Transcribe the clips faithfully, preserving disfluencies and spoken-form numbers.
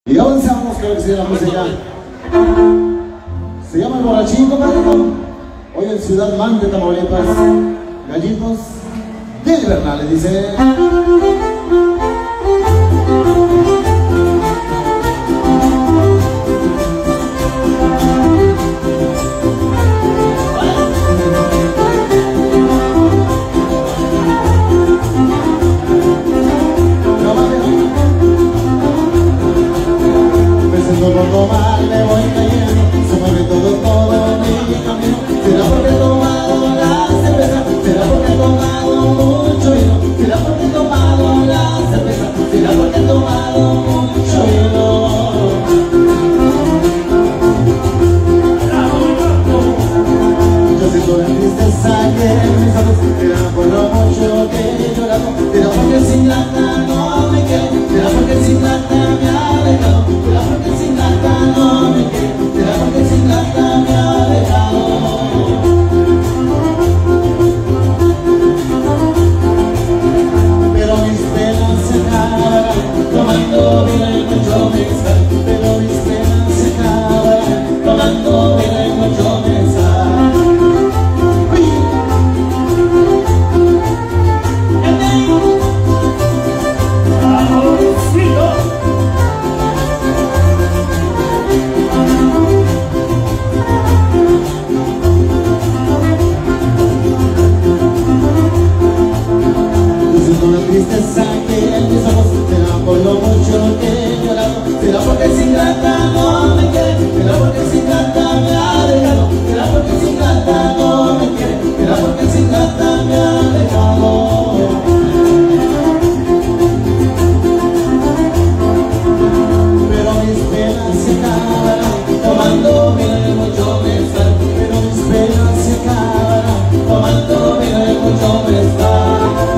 Y avanzamos, creo que se llama música. Se llama El Borrachín, padrino. Hoy en Ciudad Mante, Tamaulipas. Gallitos del Bernal, dice. Cuando mal me voy cayendo, se mueve todo, todo mi camino. Será porque he tomado la cerveza, será porque he tomado mucho vino. Será porque he tomado la cerveza, será porque he tomado mucho vino. Yo siento la tristeza que en mis ojos, será por lo mucho que he llorado. Será porque sin plata no me quedo, será porque sin plata me ha dejado. Será porque sin plata no me quedo, será porque sin plata me ha dejado. Pero mis penas se acabarán tomando vino y mucho mezcal. Pero mis penas se acabarán tomando vino y mucho mezcal. La tristeza que en mis ojos, será por lo mucho que he llorado. Será porque sin plata no me quiere, será porque sin plata me ha dejado. Será porque sin plata no me quiere, será porque sin plata me ha dejado. Pero mis penas se acabarán tomando vino y mucho mezcal. Pero mis penas se acabarán tomando vino y mucho mezcal.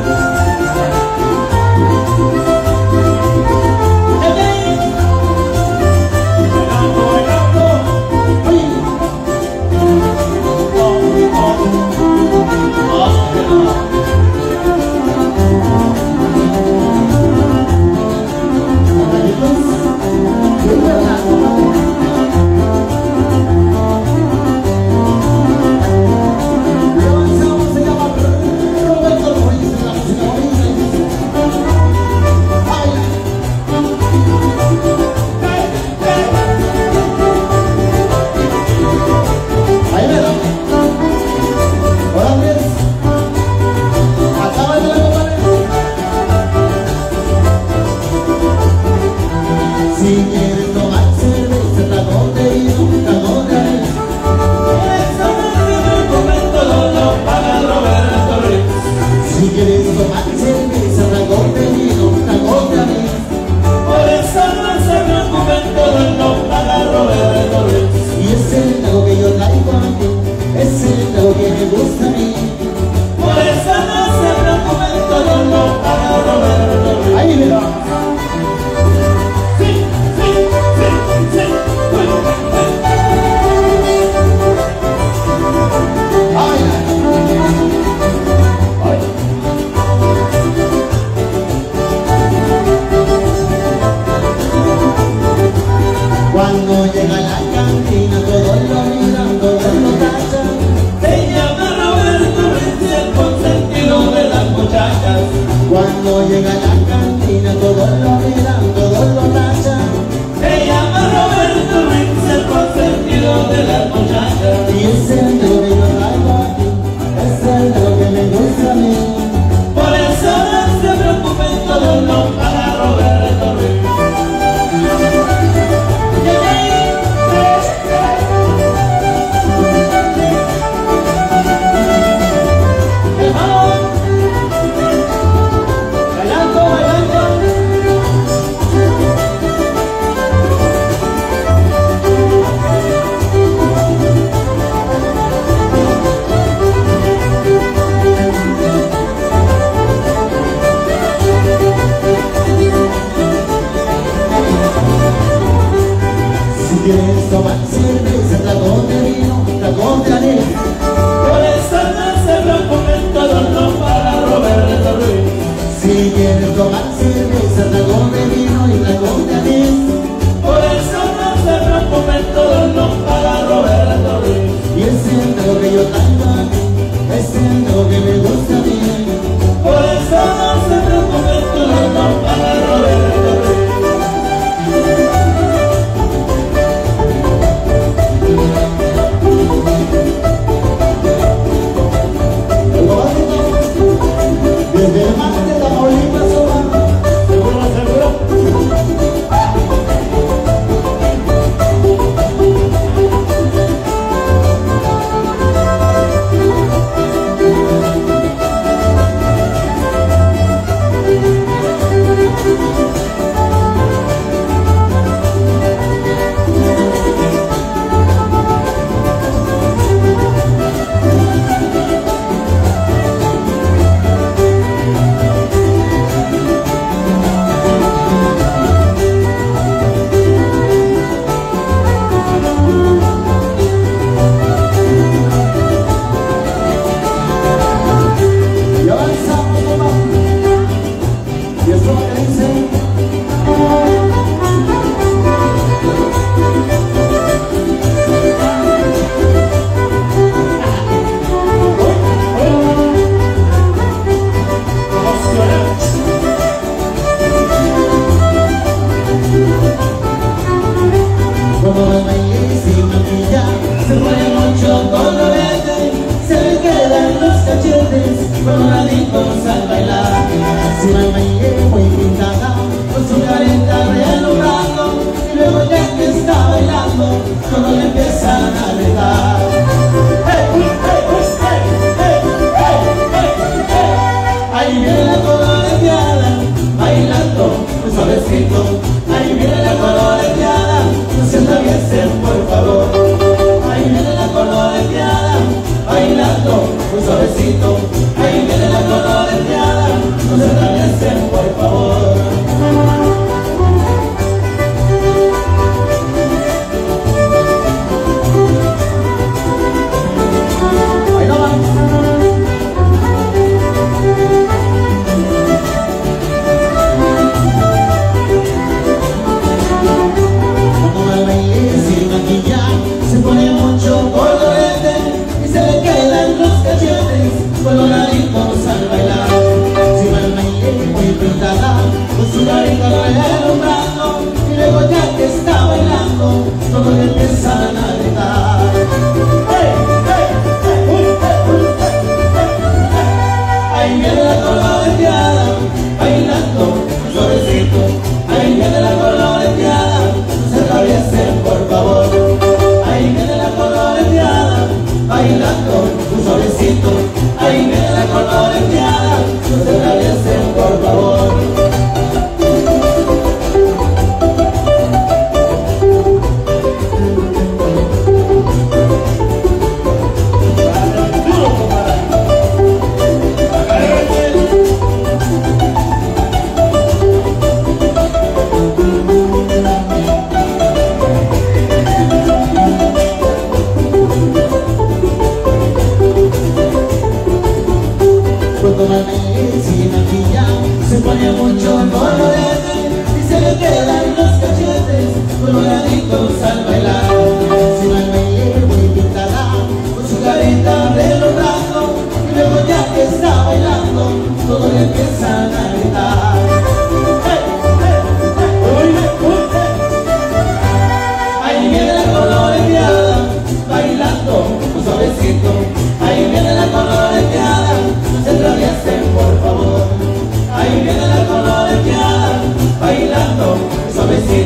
Cuando llega a la cantina todos lo miran, todos lo tachan. Se llama Roberto Ruiz, el consentido de las muchachas. Cuando llega a la cantina todos lo miran, todos lo tachan. Se llama Roberto Ruiz, el consentido de las muchachas. Y es el de lo que yo traigo aquí, es el de lo que me gusta a mí. Por eso no se preocupen, todos lo paga Roberto Ruiz. quieres tomar cerveza, tragón de vino, tragón de anís. Por eso no se preocupen, todos no para Roberto Ruiz. Si quieres tomar cerveza, tragón de vino y tragón de anís.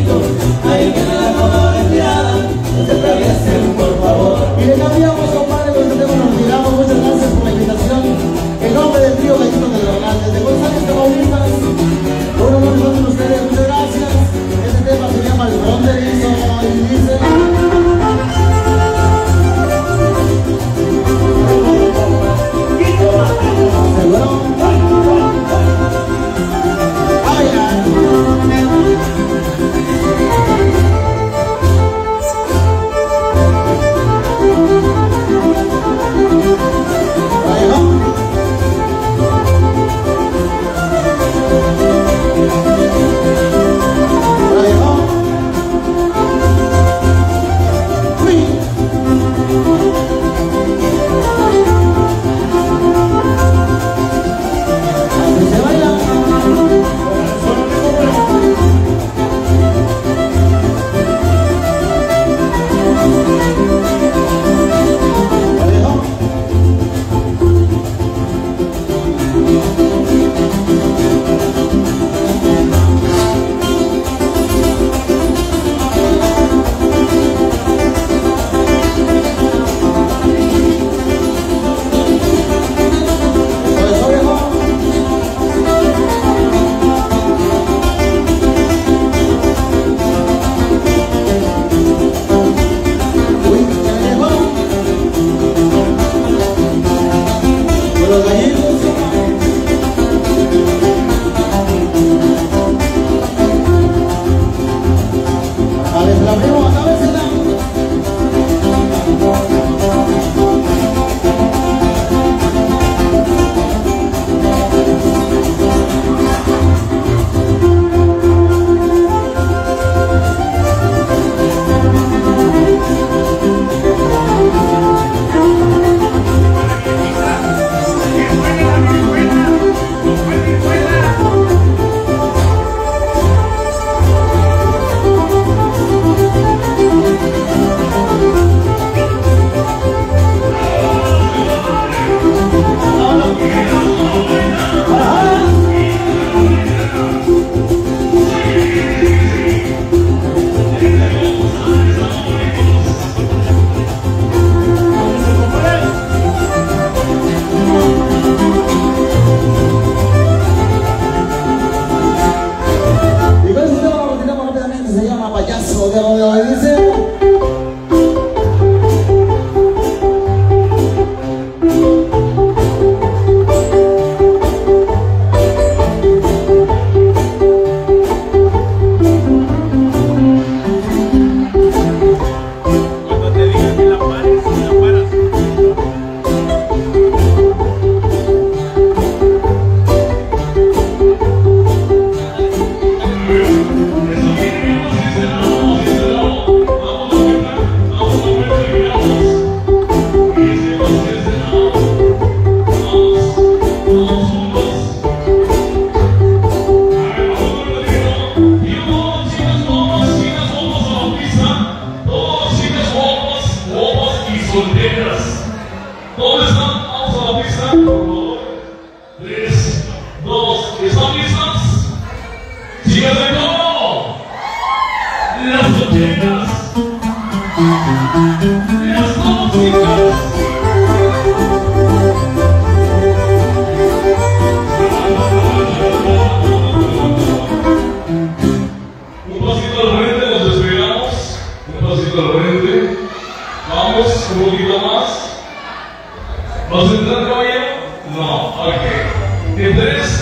bonito, ahí viene la cola retirada, no se atraviesen por favor. Y le cambiamos, compadre, con este tema nos retiramos. Muchas gracias por la invitación. En nombre del trío Gallito de Local, desde González, Tamaulipas, por uno de nosotros ustedes, muchas gracias. Este tema se llama El Fronterizo y dice... ¿Seguro? ¡Ay, ay!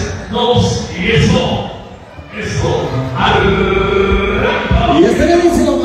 Y este le dice lo